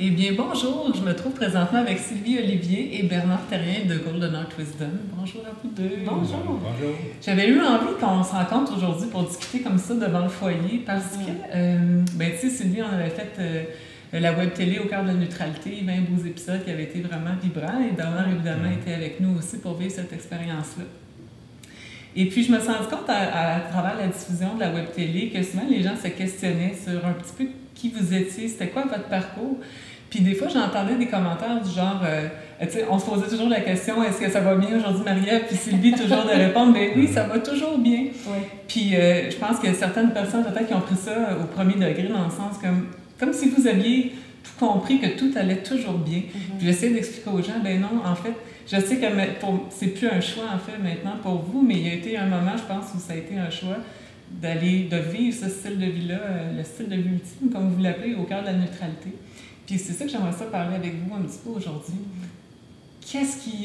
Eh bien, bonjour, je me trouve présentement avec Sylvie Olivier et Bernard Terrien de Golden Art Wisdom. Bonjour à vous deux. Bonjour. Bonjour. J'avais eu envie qu'on se rencontre aujourd'hui pour discuter comme ça devant le foyer parce que, ben, tu sais, Sylvie, on avait fait la web télé au cœur de la neutralité, 20 beaux épisodes qui avaient été vraiment vibrants et Bernard, évidemment, était avec nous aussi pour vivre cette expérience-là. Et puis, je me suis rendu compte à travers la diffusion de la web télé que souvent les gens se questionnaient sur un petit peu qui vous étiez, c'était quoi votre parcours. Puis des fois, j'entendais des commentaires du genre, tu sais, on se posait toujours la question, est-ce que ça va bien aujourd'hui, Marie-Ève? Puis Sylvie, toujours de répondre, ben oui, ça va toujours bien. Oui. Puis je pense que certaines personnes, peut-être, qui ont pris ça au premier degré, dans le sens comme si vous aviez tout compris que tout allait toujours bien. Puis j'essaie d'expliquer aux gens, ben non, en fait, je sais que c'est plus un choix, en fait, maintenant pour vous, mais il y a été un moment, je pense, où ça a été un choix de vivre ce style de vie-là, le style de vie ultime, comme vous l'appelez, au cœur de la neutralité. Puis c'est ça que j'aimerais ça parler avec vous un petit peu aujourd'hui. Qu'est-ce qui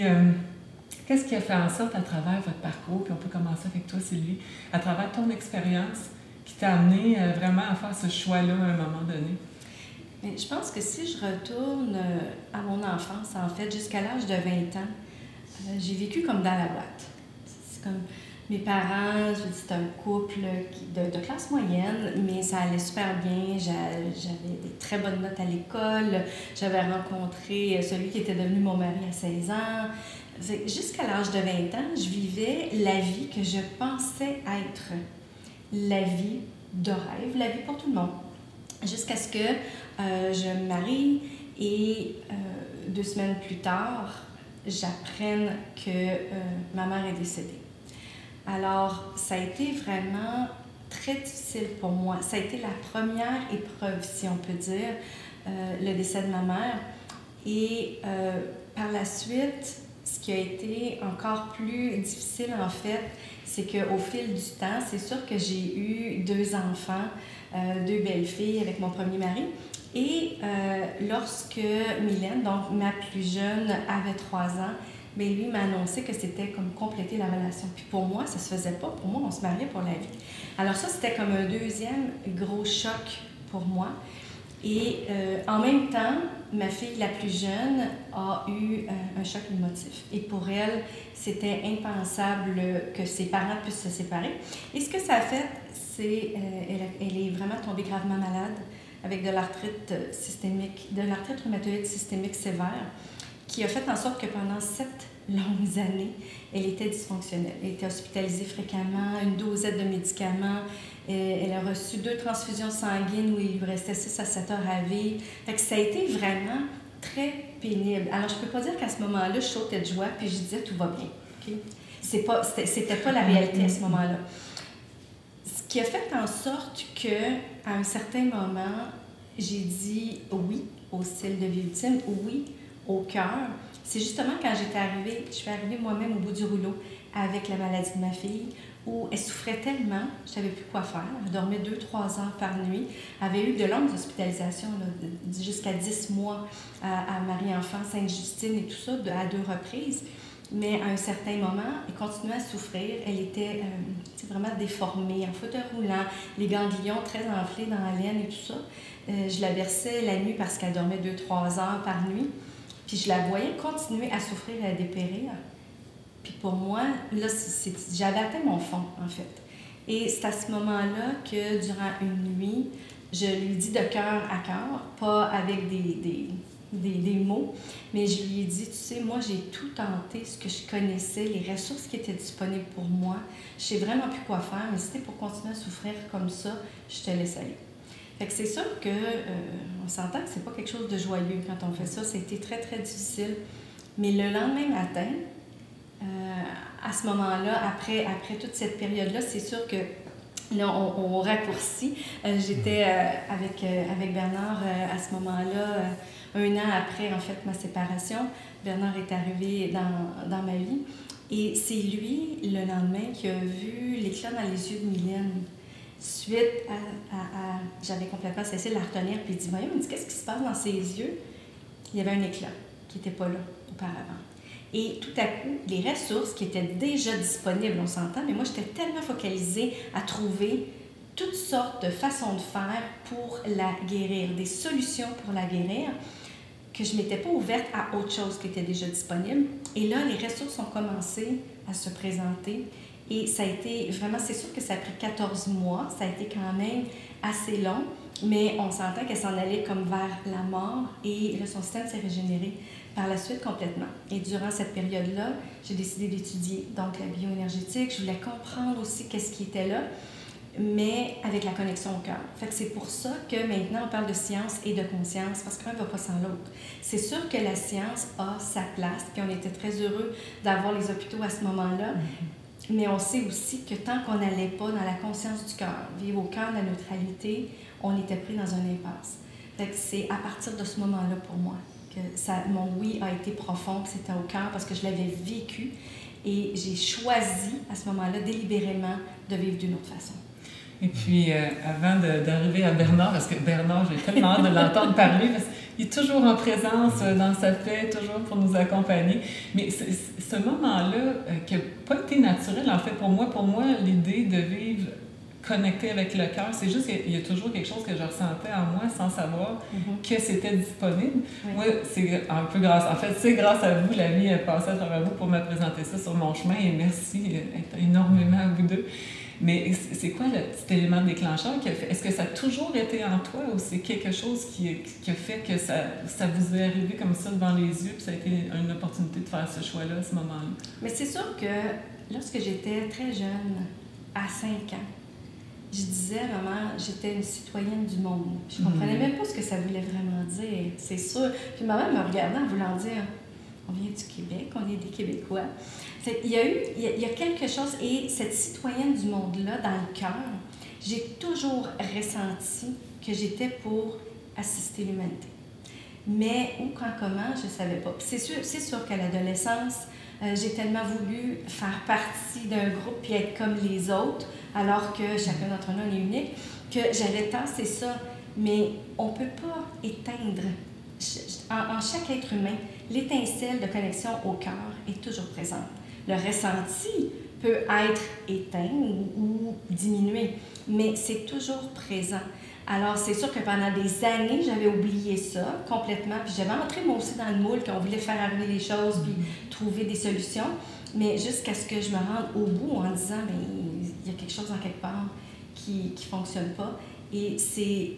a fait en sorte à travers votre parcours, puis on peut commencer avec toi, Sylvie, à travers ton expérience, qui t'a amené vraiment à faire ce choix-là à un moment donné? Mais je pense que si je retourne à mon enfance, en fait, jusqu'à l'âge de 20 ans, j'ai vécu comme dans la boîte. C'est comme mes parents, c'était un couple de classe moyenne, mais ça allait super bien. J'avais des très bonnes notes à l'école. J'avais rencontré celui qui était devenu mon mari à 16 ans. Jusqu'à l'âge de 20 ans, je vivais la vie que je pensais être la vie de rêve, la vie pour tout le monde. Jusqu'à ce que je me marie et 2 semaines plus tard, j'apprenne que ma mère est décédée. Alors, ça a été vraiment très difficile pour moi. Ça a été la première épreuve, si on peut dire, le décès de ma mère. Et par la suite, ce qui a été encore plus difficile, en fait, c'est qu'au fil du temps, c'est sûr que j'ai eu 2 enfants, 2 belles filles avec mon premier mari. Et lorsque Mylène, donc ma plus jeune, avait 3 ans, bien, lui m'a annoncé que c'était comme compléter la relation. Puis pour moi, ça ne se faisait pas. Pour moi, on se mariait pour la vie. Alors ça, c'était comme un deuxième gros choc pour moi. Et en même temps, ma fille la plus jeune a eu un choc émotif. Et pour elle, c'était impensable que ses parents puissent se séparer. Et ce que ça a fait, c'est elle est vraiment tombée gravement malade avec de l'arthrite systémique, de l'arthrite rhumatoïde systémique sévère, qui a fait en sorte que pendant 7 longues années, elle était dysfonctionnelle. Elle était hospitalisée fréquemment, une dosette de médicaments. Elle a reçu 2 transfusions sanguines où il lui restait 6 à 7 heures à vivre. Fait que ça a été vraiment très pénible. Alors, je ne peux pas dire qu'à ce moment-là, je sautais de joie puis je disais tout va bien. Okay? C'était pas la réalité à ce moment-là. Ce qui a fait en sorte qu'à un certain moment, j'ai dit oui au style de vie ultime, oui au cœur. C'est justement quand je suis arrivée moi-même au bout du rouleau avec la maladie de ma fille, où elle souffrait tellement, je ne savais plus quoi faire. Elle dormait 2-3 heures par nuit. Elle avait eu de longues hospitalisations, jusqu'à 10 mois à Marie-Enfant, Sainte-Justine et tout ça, à 2 reprises. Mais à un certain moment, elle continuait à souffrir. Elle était vraiment déformée, en fauteuil roulant, les ganglions très enflés dans la laine et tout ça. Je la versais la nuit parce qu'elle dormait 2-3 heures par nuit. Puis je la voyais continuer à souffrir et à dépérir. Puis pour moi, là, j'avais atteint mon fond, en fait. Et c'est à ce moment-là que, durant une nuit, je lui dis de cœur à cœur, pas avec des mots, mais je lui ai dit, tu sais, moi, j'ai tout tenté, ce que je connaissais, les ressources qui étaient disponibles pour moi. Je sais vraiment plus quoi faire, mais si c'était pour continuer à souffrir comme ça, je te laisse aller. Fait que c'est sûr que on s'entend que c'est pas quelque chose de joyeux quand on fait ça. Ça a été très, très difficile. Mais le lendemain matin, à ce moment-là, après toute cette période-là, c'est sûr que là, on raccourcit. J'étais avec Bernard à ce moment-là, 1 an après, en fait, ma séparation. Bernard est arrivé dans ma vie. Et c'est lui, le lendemain, qui a vu l'éclat dans les yeux de Mylène. Suite à j'avais complètement cessé de la retenir, puis il dit, voyons, qu'est-ce qui se passe dans ses yeux? Il y avait un éclat qui n'était pas là auparavant. Et tout à coup, les ressources qui étaient déjà disponibles, on s'entend, mais moi, j'étais tellement focalisée à trouver toutes sortes de façons de faire pour la guérir, des solutions pour la guérir, que je ne m'étais pas ouverte à autre chose qui était déjà disponible. Et là, les ressources ont commencé à se présenter. Et ça a été vraiment, c'est sûr que ça a pris 14 mois, ça a été quand même assez long, mais on s'entend qu'elle s'en allait comme vers la mort et là, son système s'est régénéré par la suite complètement. Et durant cette période-là, j'ai décidé d'étudier donc la bioénergétique. Je voulais comprendre aussi qu'est-ce qui était là, mais avec la connexion au cœur. Fait que c'est pour ça que maintenant on parle de science et de conscience, parce qu'un ne va pas sans l'autre. C'est sûr que la science a sa place, puis on était très heureux d'avoir les hôpitaux à ce moment-là. Mais on sait aussi que tant qu'on n'allait pas dans la conscience du cœur, vivre au cœur de la neutralité, on était pris dans une impasse. Fait que c'est à partir de ce moment-là pour moi que mon oui a été profond, que c'était au cœur parce que je l'avais vécu et j'ai choisi à ce moment-là délibérément de vivre d'une autre façon. Et puis, avant d'arriver à Bernard, parce que Bernard, j'ai tellement hâte de l'entendre parler, parce qu'il est toujours en présence dans sa paix, toujours pour nous accompagner. Mais ce moment-là, qui n'a pas été naturel, en fait, pour moi, l'idée de vivre connecté avec le cœur, c'est juste qu'il y a toujours quelque chose que je ressentais en moi sans savoir que c'était disponible. Oui. Moi, c'est un peu c'est grâce à vous, la vie est passée à travers vous pour me présenter ça sur mon chemin, et merci énormément à vous deux. Mais c'est quoi le petit élément déclencheur qui a fait? Est-ce que ça a toujours été en toi ou c'est quelque chose qui a fait que ça vous est arrivé comme ça devant les yeux puis ça a été une opportunité de faire ce choix-là à ce moment-là? Mais c'est sûr que lorsque j'étais très jeune, à 5 ans, je disais, maman, j'étais une citoyenne du monde. Je comprenais même pas ce que ça voulait vraiment dire, c'est sûr. Puis maman me regardait en voulant dire, on vient du Québec, on est des Québécois. Il y a quelque chose, et cette citoyenne du monde-là, dans le cœur, j'ai toujours ressenti que j'étais pour assister l'humanité. Mais où, quand, comment, je ne savais pas. C'est sûr qu'à l'adolescence, j'ai tellement voulu faire partie d'un groupe puis être comme les autres, alors que chacun d'entre nous est unique, que j'avais tassé ça. Mais on ne peut pas éteindre, en chaque être humain, l'étincelle de connexion au cœur est toujours présente. Le ressenti peut être éteint ou diminué, mais c'est toujours présent. Alors, c'est sûr que pendant des années, j'avais oublié ça complètement, puis j'avais entré moi aussi dans le moule, qu'on voulait faire arriver les choses, puis trouver des solutions, mais jusqu'à ce que je me rende au bout en disant, mais il y a quelque chose en quelque part qui ne fonctionne pas, et c'est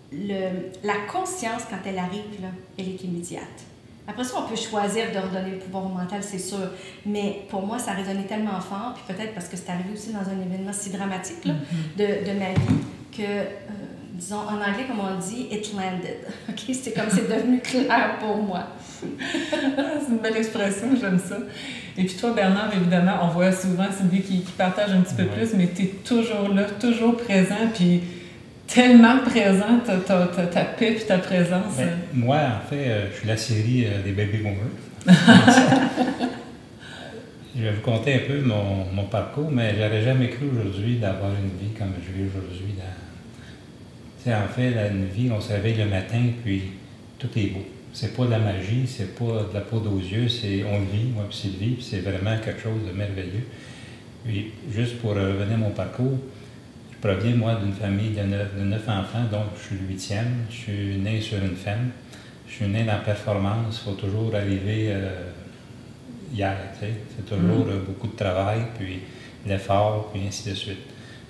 la conscience, quand elle arrive, là, elle est immédiate. Après ça, on peut choisir de redonner le pouvoir mental, c'est sûr. Mais pour moi, ça a résonné tellement fort, puis peut-être parce que c'est arrivé aussi dans un événement si dramatique là, de ma vie, que, disons, en anglais, comme on dit, it landed. Okay? C'est comme c'est devenu clair pour moi. C'est une belle expression, j'aime ça. Et puis toi, Bernard, évidemment, on voit souvent Sylvie qui partage un petit peu plus, mais tu es toujours là, toujours présent, puis tellement présent, ta paix et ta présence. Ben, moi, en fait, je suis la série des baby boomers. Je vais vous conter un peu mon parcours, mais j'aurais jamais cru aujourd'hui d'avoir une vie comme je vis aujourd'hui. En fait, une vie, on se réveille le matin, puis tout est beau. C'est pas de la magie, c'est pas de la poudre aux yeux, on le vit, moi puis Sylvie, puis c'est vraiment quelque chose de merveilleux. Puis, juste pour revenir à mon parcours, je proviens, moi, d'une famille de 9 enfants, donc je suis le 8e. Je suis né sur une ferme. Je suis né dans la performance. Il faut toujours arriver hier, tu sais. C'est toujours beaucoup de travail, puis l'effort, puis ainsi de suite.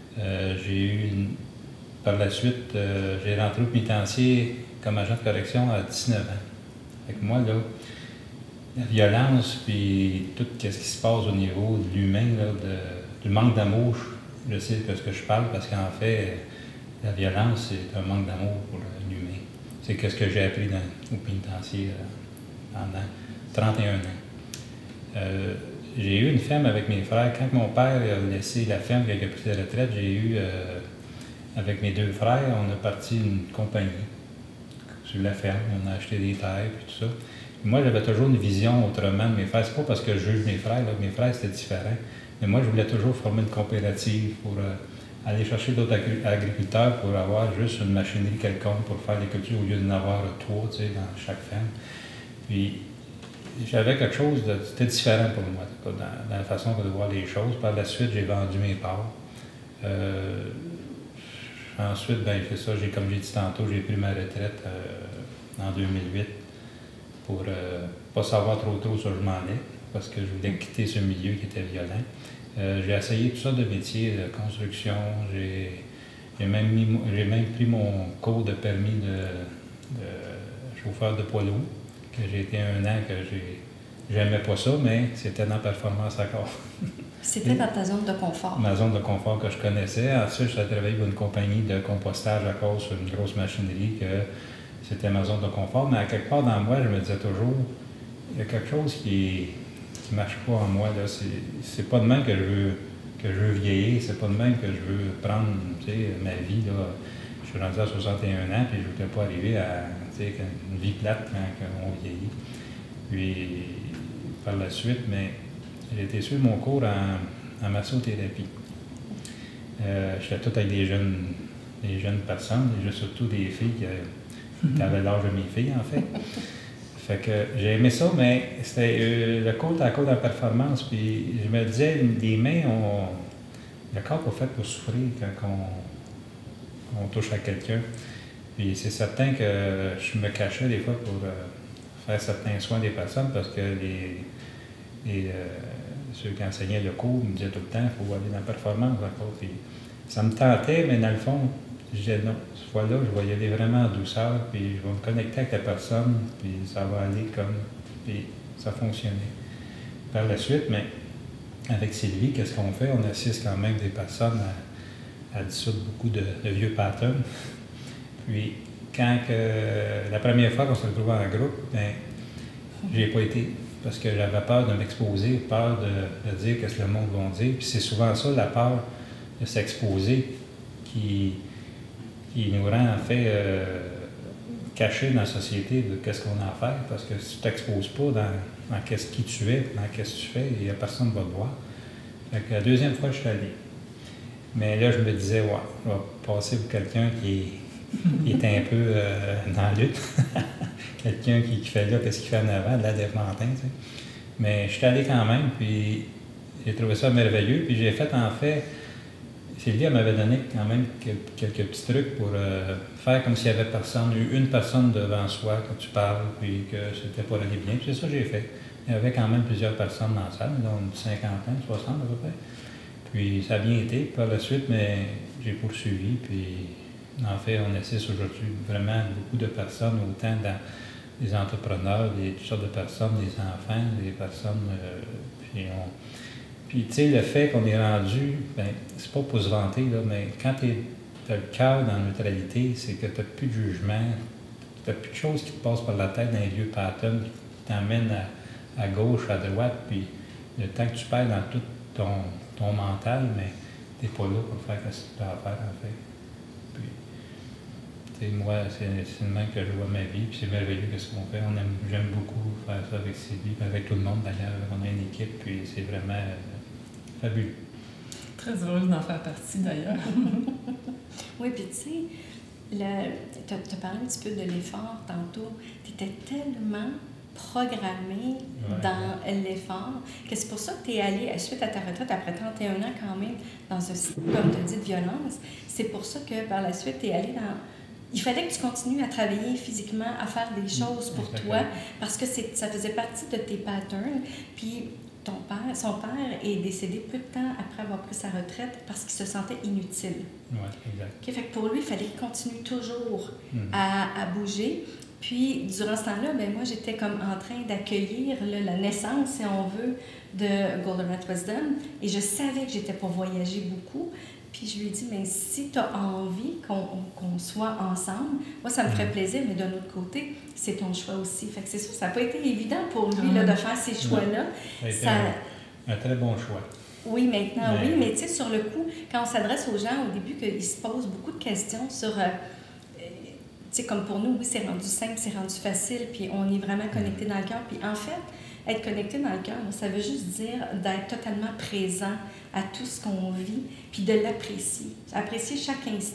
Par la suite, j'ai rentré au pénitencier comme agent de correction à 19 ans. Fait que moi, là, la violence, puis tout ce qui se passe au niveau de l'humain, du manque d'amour, je sais de ce que je parle parce qu'en fait, la violence, c'est un manque d'amour pour l'humain. C'est ce que j'ai appris au pénitencier pendant 31 ans. J'ai eu une ferme avec mes frères. Quand mon père a laissé la ferme, quand il a pris sa retraite, avec mes 2 frères, on a parti une compagnie sur la ferme. On a acheté des terres et tout ça. Et moi, j'avais toujours une vision autrement de mes frères. C'est pas parce que je juge mes frères, là, mes frères, c'était différent. Mais moi, je voulais toujours former une coopérative pour aller chercher d'autres agriculteurs pour avoir juste une machinerie quelconque pour faire les cultures au lieu d'en avoir 3, tu sais, dans chaque ferme. Puis, j'avais quelque chose c'était différent pour moi, dans la façon de voir les choses. Par la suite, j'ai vendu mes parts. Ensuite, ben, c'est ça, comme j'ai dit tantôt, j'ai pris ma retraite en 2008 pour pas savoir trop où je m'en allais, parce que je voulais quitter ce milieu qui était violent. J'ai essayé toutes sortes de métiers, de construction, j'ai même pris mon cours de permis de chauffeur de poids lourd, que j'ai été 1 an, que j'aimais pas ça, mais c'était dans Performance Accord. C'était dans ta zone de confort. Ma zone de confort que je connaissais. Ensuite, j'ai travaillé pour une compagnie de compostage à cause sur une grosse machinerie, que c'était ma zone de confort. Mais à quelque part dans moi, je me disais toujours, il y a quelque chose qui marche pas en moi. C'est pas de même que je veux vieillir, c'est pas de même que je veux prendre ma vie. Là. Je suis rendu à 61 ans, puis je ne voulais pas arriver à une vie plate quand on vieillit. Puis, par la suite, mais j'ai été suivre mon cours en massothérapie. J'étais tout avec des jeunes personnes, surtout des filles qui avaient l'âge de mes filles, en fait. Fait que j'ai aimé ça, mais c'était le cours à cause de la performance. Puis je me disais, les mains, le corps n'est pas fait pour souffrir quand on touche à quelqu'un. Puis c'est certain que je me cachais des fois pour faire certains soins des personnes parce que ceux qui enseignaient le cours me disaient tout le temps, il faut aller dans la performance encore. Puis ça me tentait, mais dans le fond, je disais non. Cette fois-là, je vais y aller vraiment en douceur, puis je vais me connecter avec la personne, puis ça va aller comme. Puis ça fonctionnait. Par la suite, mais avec Sylvie, qu'est-ce qu'on fait? On assiste quand même des personnes à dissoudre beaucoup de vieux patterns. Puis, la première fois qu'on se retrouvait en groupe, ben, j'ai pas été. Parce que j'avais peur de m'exposer, peur de dire ce que le monde va dire. Puis c'est souvent ça, la peur de s'exposer, qui nous rend en fait cachés dans la société de qu'est-ce qu'on a à faire. Parce que si tu t'exposes pas dans qui tu es, dans qu'est-ce que tu fais, il n'y a personne qui va te voir. Fait que la deuxième fois, je suis allé. Mais là, je me disais, ouais, je vais passer pour quelqu'un qui est un peu dans la lutte. Quelqu'un qui fait là, qu'est-ce qu'il fait en avant, de la défantin, tu sais. Mais je suis allé quand même, puis j'ai trouvé ça merveilleux. Puis j'ai fait, en fait, Sylvie m'avait donné quand même quelques petits trucs pour faire comme s'il y avait une personne devant soi quand tu parles, puis que c'était pour aller bien. Puis c'est ça que j'ai fait. Il y avait quand même plusieurs personnes dans la salle, donc une cinquantaine, 60 à peu près. Puis ça a bien été. Par la suite, mais j'ai poursuivi, puis en fait, on assiste aujourd'hui vraiment beaucoup de personnes, autant dans des entrepreneurs, toutes sortes de personnes, des enfants, des personnes. Puis, tu sais, le fait qu'on est rendu, ben, c'est pas pour se vanter, là, mais quand tu as le cœur dans la neutralité, c'est que tu n'as plus de jugement, tu n'as plus de choses qui te passent par la tête dans les vieux patterns qui t'emmènent à gauche, à droite, puis le temps que tu perds dans tout ton mental, mais tu n'es pas là pour faire ce que tu as à faire, en fait. Moi, c'est le même que je vois ma vie, puis c'est merveilleux ce qu'on fait. J'aime beaucoup faire ça avec Sylvie, avec tout le monde d'ailleurs. On a une équipe, puis c'est vraiment fabuleux. Très heureuse d'en faire partie d'ailleurs. Oui, puis tu sais, tu as parlé un petit peu de l'effort tantôt. Tu étais tellement programmé dans l'effort que c'est pour ça que tu es allé, suite à ta retraite, après 31 ans quand même, dans un système, comme tu as dit, de violence. C'est pour ça que par la suite, tu es allé dans... Il fallait que tu continues à travailler physiquement, à faire des choses pour toi, parce que ça faisait partie de tes patterns. Puis son père est décédé peu de temps après avoir pris sa retraite parce qu'il se sentait inutile. Oui, exact. Okay, fait que pour lui, il fallait qu'il continue toujours à bouger. Puis, durant ce temps-là, ben moi, j'étais comme en train d'accueillir la naissance, si on veut, de Golden Rat Wisdom. Et je savais que j'étais pour voyager beaucoup. Puis je lui ai dit, mais si tu as envie qu'on soit ensemble, moi, ça me ferait plaisir, mais d'un autre côté, c'est ton choix aussi. Fait que c'est sûr, ça n'a pas été évident pour lui là, de faire ces choix-là. Ça a été un très bon choix. Oui, maintenant, oui, mais tu sais, sur le coup, quand on s'adresse aux gens, au début, qu'ils se posent beaucoup de questions sur... tu sais, comme pour nous, oui, c'est rendu simple, c'est rendu facile, puis on est vraiment connecté dans le cœur. Puis en fait, être connecté dans le cœur, ça veut juste dire d'être totalement présent à tout ce qu'on vit, puis de l'apprécier. Apprécier chaque instant.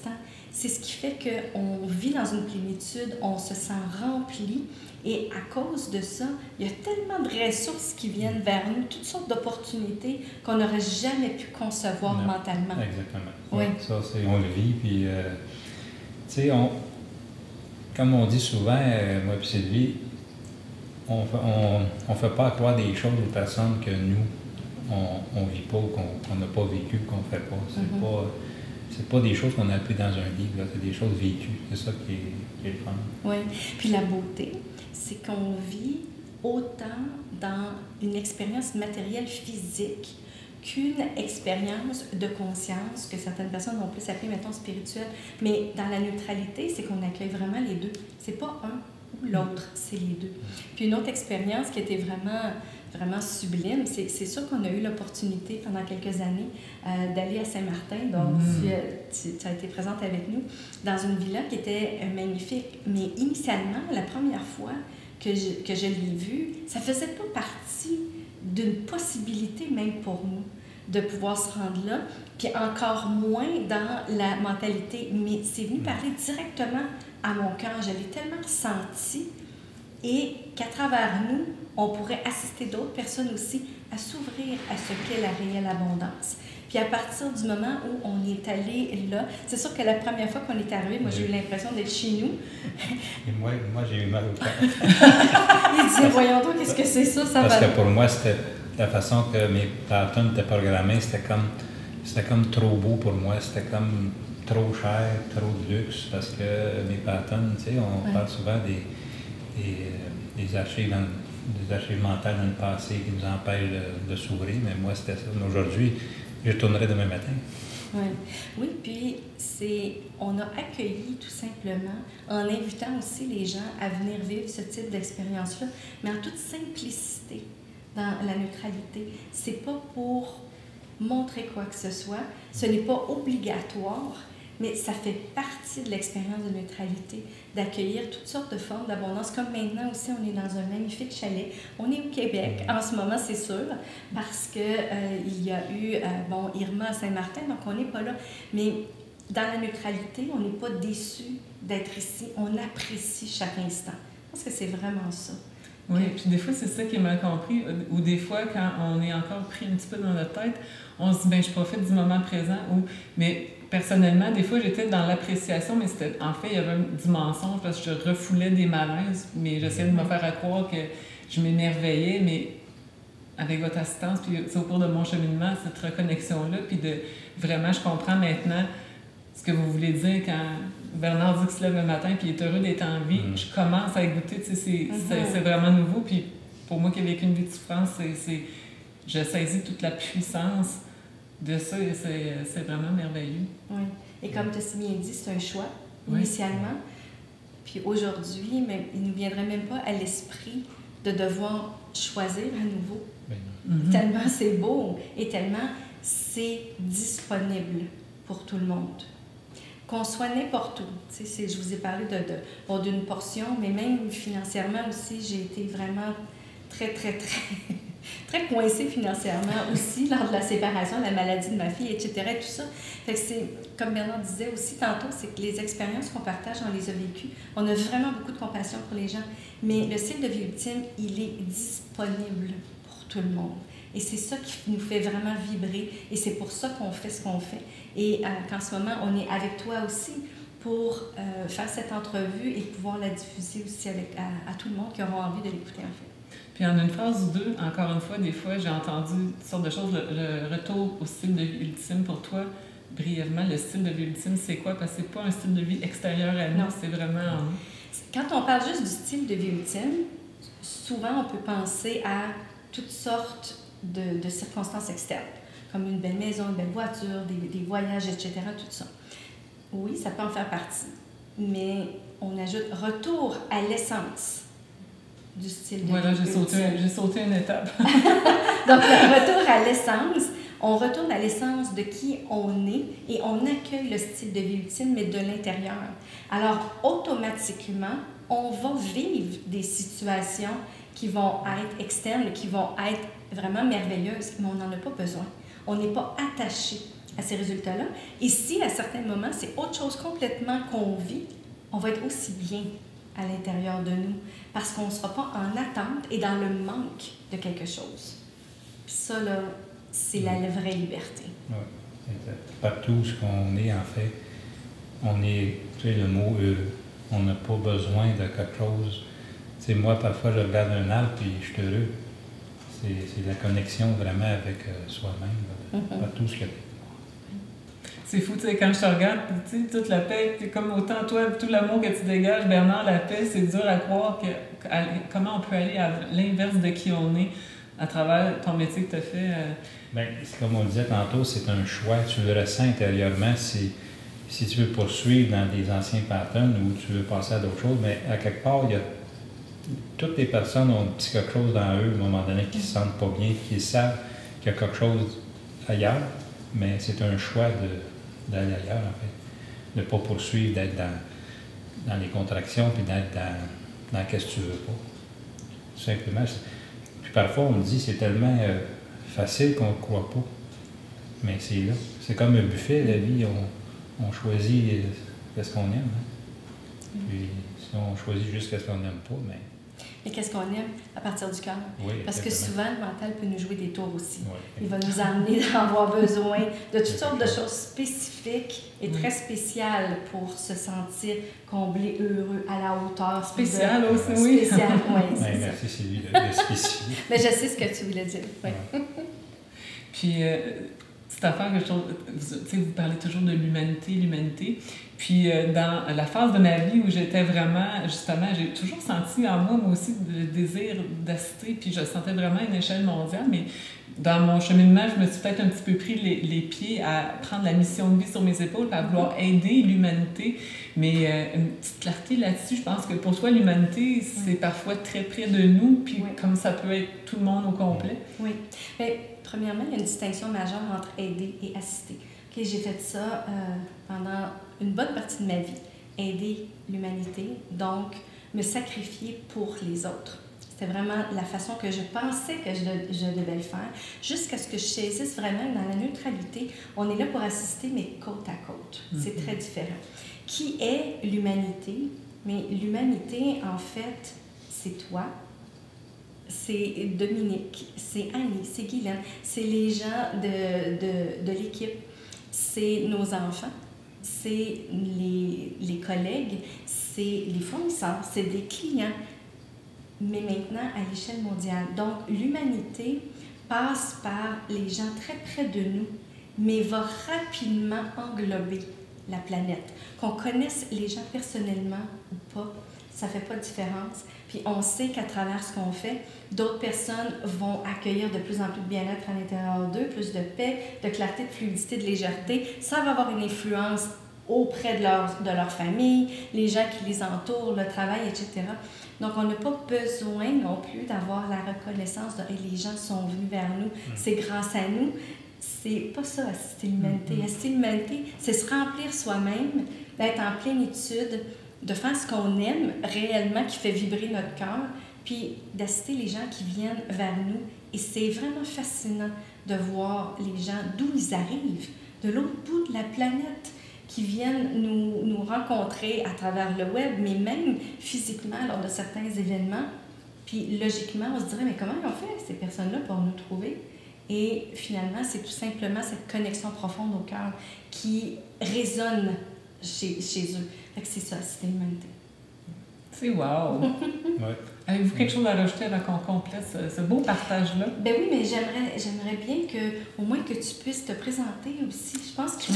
c'est ce qui fait qu'on vit dans une plénitude, on se sent rempli. Et à cause de ça, il y a tellement de ressources qui viennent vers nous, toutes sortes d'opportunités qu'on n'aurait jamais pu concevoir mentalement. Exactement. Oui. Ça, on le vit. Puis, tu sais, comme on dit souvent, moi et Sylvie, on fait pas croire des choses aux personnes que nous, on vit pas, qu'on n'a pas vécu, qu'on fait pas. C'est pas des choses qu'on a appris dans un livre, c'est des choses vécues. C'est ça qui est le fun. Oui. Puis la beauté, c'est qu'on vit autant dans une expérience matérielle physique qu'une expérience de conscience que certaines personnes vont plus appeler, mettons, spirituelle. Mais dans la neutralité, c'est qu'on accueille vraiment les deux. C'est pas un ou l'autre, c'est les deux. Puis une autre expérience qui était vraiment sublime, c'est sûr qu'on a eu l'opportunité pendant quelques années d'aller à Saint-Martin, donc tu as été présente avec nous, dans une villa qui était magnifique. Mais initialement, la première fois que je l'ai vue, ça faisait pas partie d'une possibilité même pour nous de pouvoir se rendre là, puis encore moins dans la mentalité. Mais c'est venu parler directement à mon cœur. Je l'ai tellement ressenti et qu'à travers nous, on pourrait assister d'autres personnes aussi à s'ouvrir à ce qu'est la réelle abondance. Puis à partir du moment où on est allé là, c'est sûr que la première fois qu'on est arrivé, moi j'ai eu l'impression d'être chez nous. Et moi j'ai eu mal au cœur. Il disait, voyons donc, qu'est-ce que c'est ça? Parce que pour moi, c'était la façon que mes patterns étaient programmés, c'était comme trop beau pour moi, c'était comme trop cher, trop de luxe, parce que mes patterns, tu sais, on parle souvent des archives mentales dans le passé qui nous empêchent de s'ouvrir, mais moi c'était ça. Mais aujourd'hui, je tournerai demain matin. Oui, puis on a accueilli tout simplement en invitant aussi les gens à venir vivre ce type d'expérience-là, mais en toute simplicité, dans la neutralité. C'est pas pour montrer quoi que ce soit, ce n'est pas obligatoire, mais ça fait partie de l'expérience de neutralité, d'accueillir toutes sortes de formes d'abondance. Comme maintenant aussi, on est dans un magnifique chalet. On est au Québec, en ce moment, c'est sûr, parce que il y a eu, Irma à Saint-Martin, donc on n'est pas là. Mais dans la neutralité, on n'est pas déçu d'être ici. On apprécie chaque instant. Je pense que c'est vraiment ça. Oui, puis des fois, c'est ça qui est mal compris. Ou des fois, quand on est encore pris un petit peu dans notre tête, on se dit, je profite du moment présent. Mais personnellement, des fois, j'étais dans l'appréciation, mais en fait, il y avait du mensonge parce que je refoulais des malaises, mais j'essayais de me faire croire que je m'émerveillais, mais avec votre assistance, puis c'est au cours de mon cheminement, cette reconnexion-là, puis vraiment, je comprends maintenant ce que vous voulez dire quand Bernard dit qu'il se lève le matin puis il est heureux d'être en vie. Je commence à goûter, c'est vraiment nouveau. Puis pour moi qui ai vécu une vie de souffrance, je saisis toute la puissance de ça et c'est vraiment merveilleux. Oui. Et comme tu as si bien dit, c'est un choix, initialement. Puis aujourd'hui, il ne nous viendrait même pas à l'esprit de devoir choisir à nouveau. Tellement c'est beau et tellement c'est disponible pour tout le monde. Qu'on soit n'importe où. Je vous ai parlé d'une portion, mais même financièrement aussi, j'ai été vraiment très, très, très, très coincée financièrement aussi lors de la séparation, la maladie de ma fille, etc. Et tout ça. Fait que c'est, comme Bernard disait aussi tantôt, c'est que les expériences qu'on partage, on les a vécues. On a vraiment beaucoup de compassion pour les gens. Mais le style de vie ultime, il est disponible pour tout le monde. Et c'est ça qui nous fait vraiment vibrer. Et c'est pour ça qu'on fait ce qu'on fait. Et qu'en ce moment, on est avec toi aussi pour faire cette entrevue et pouvoir la diffuser aussi à tout le monde qui aura envie de l'écouter, en fait. Puis en une phrase ou deux, encore une fois, des fois, j'ai entendu toutes sortes de choses. Le retour au style de vie ultime pour toi, brièvement, le style de vie ultime, c'est quoi? Parce que c'est pas un style de vie extérieur à nous, c'est vraiment... Quand on parle juste du style de vie ultime, souvent, on peut penser à toutes sortes de circonstances externes, comme une belle maison, une belle voiture, des voyages, etc., tout ça. Oui, ça peut en faire partie, mais on ajoute retour à l'essence du style de vie. Voilà, j'ai sauté une étape. Donc, le retour à l'essence, on retourne à l'essence de qui on est et on accueille le style de vie ultime, mais de l'intérieur. Alors, automatiquement, on va vivre des situations qui vont être externes, qui vont être vraiment merveilleuses, mais on n'en a pas besoin. On n'est pas attaché à ces résultats-là. Et si, à certains moments, c'est autre chose complètement qu'on vit, on va être aussi bien à l'intérieur de nous, parce qu'on ne sera pas en attente et dans le manque de quelque chose. Puis ça, là, c'est la vraie liberté. Oui, exact. Partout ce qu'on est, en fait, on est, tu sais, le mot heureux. On n'a pas besoin de quelque chose. Tu sais, moi, parfois, je regarde un arbre et je suis heureux. C'est la connexion vraiment avec soi-même, partout ce qu'il y a. C'est fou, tu sais, quand je te regarde, tu sais, toute la paix, comme autant toi, tout l'amour que tu dégages, Bernard, la paix, c'est dur à croire comment on peut aller à l'inverse de qui on est à travers ton métier que tu as fait. Bien, comme on le disait tantôt, c'est un choix. Tu le ressens intérieurement. Si tu veux poursuivre dans des anciens patterns ou tu veux passer à d'autres choses, mais à quelque part, toutes les personnes ont un petit quelque chose dans eux, à un moment donné, qui ne se sentent pas bien, qui savent qu'il y a quelque chose ailleurs, mais c'est un choix d'aller ailleurs, en fait. De ne pas poursuivre, d'être dans les contractions, puis d'être dans qu'est-ce que tu veux pas. Tout simplement. Puis parfois, on me dit, c'est tellement facile qu'on ne croit pas. Mais c'est là. C'est comme un buffet, la vie, on choisit ce qu'on aime. Hein? Puis si on choisit juste ce qu'on n'aime pas, mais... Mais qu'est-ce qu'on aime à partir du cœur? Oui, parce que souvent, le mental peut nous jouer des tours aussi. Oui, il va nous amener à avoir besoin de toutes sortes de choses spécifiques et très spéciales pour se sentir comblé, heureux, à la hauteur. Spécial aussi, oui. Spécial, oui, c'est ça. Merci Sylvie de spécifier. Mais je sais ce que tu voulais dire. Oui. Ouais. Puis, cette affaire que je trouve, tu sais, vous parlez toujours de l'humanité. Puis, dans la phase de ma vie où j'étais vraiment, justement, j'ai toujours senti en moi aussi, le désir d'assister, puis je sentais vraiment une échelle mondiale, mais dans mon cheminement, je me suis peut-être un petit peu pris les pieds à prendre la mission de vie sur mes épaules, à vouloir aider l'humanité. Mais une petite clarté là-dessus, je pense que pour toi, l'humanité, c'est parfois très près de nous, puis comme ça peut être tout le monde au complet. Oui. Mais, premièrement, il y a une distinction majeure entre aider et assister. Okay, j'ai fait ça pendant une bonne partie de ma vie. Aider l'humanité, donc me sacrifier pour les autres. C'était vraiment la façon que je pensais que je devais le faire, jusqu'à ce que je saisisse vraiment dans la neutralité. On est là pour assister, mais côte à côte. C'est très différent. Qui est l'humanité? Mais l'humanité, en fait, c'est toi, c'est Dominique, c'est Annie, c'est Guylaine, c'est les gens de l'équipe, c'est nos enfants, c'est les collègues, c'est les fournisseurs, c'est des clients, mais maintenant à l'échelle mondiale. Donc, l'humanité passe par les gens très près de nous, mais va rapidement englober la planète. Qu'on connaisse les gens personnellement ou pas, ça ne fait pas de différence. Puis on sait qu'à travers ce qu'on fait, d'autres personnes vont accueillir de plus en plus de bien-être à l'intérieur d'eux, plus de paix, de clarté, de fluidité, de légèreté. Ça va avoir une influence auprès de leur famille, les gens qui les entourent, le travail, etc. Donc, on n'a pas besoin non plus d'avoir la reconnaissance de « les gens sont venus vers nous, c'est grâce à nous ». C'est pas ça, assister l'humanité. Assister l'humanité, c'est se remplir soi-même, d'être en plénitude, de faire ce qu'on aime réellement, qui fait vibrer notre cœur, puis d'assister les gens qui viennent vers nous. Et c'est vraiment fascinant de voir les gens, d'où ils arrivent, de l'autre bout de la planète, qui viennent nous rencontrer à travers le web, mais même physiquement lors de certains événements. Puis logiquement, on se dirait, mais comment ils ont fait ces personnes-là pour nous trouver? Et finalement, c'est tout simplement cette connexion profonde au cœur qui résonne chez eux. Fait que c'est ça, c'est l'humanité. C'est wow! Ouais. Avez-vous quelque chose à rajouter avant qu'on complète ce beau partage-là? Ben oui, mais j'aimerais bien au moins que tu puisses te présenter aussi. Je pense que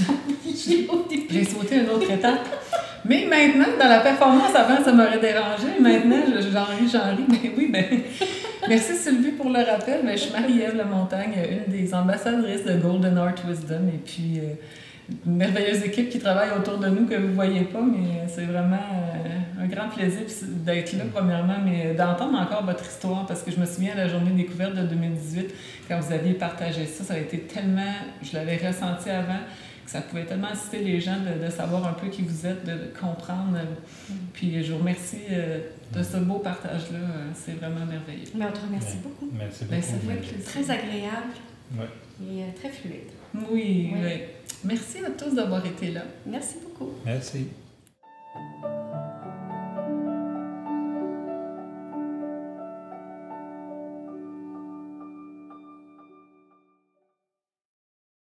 j'ai sauté une autre étape. Mais maintenant, dans la performance, avant, ça m'aurait dérangé. Maintenant, j'en ris. Mais oui, ben, merci Sylvie pour le rappel. Mais je suis Marie-Ève Lamontagne, une des ambassadrices de Golden Art Wisdom. Et puis, une merveilleuse équipe qui travaille autour de nous que vous ne voyez pas, mais c'est vraiment un grand plaisir d'être là, premièrement, mais d'entendre encore votre histoire, parce que je me souviens à la journée découverte de 2018, quand vous aviez partagé ça, ça a été tellement, je l'avais ressenti avant, que ça pouvait tellement assister les gens de savoir un peu qui vous êtes, de comprendre. Puis je vous remercie de ce beau partage-là, c'est vraiment merveilleux. Mais on te remercie beaucoup. Merci beaucoup. C'est très agréable Ouais. et très fluide. Oui, Oui. oui. Merci à tous d'avoir été là. Merci beaucoup. Merci.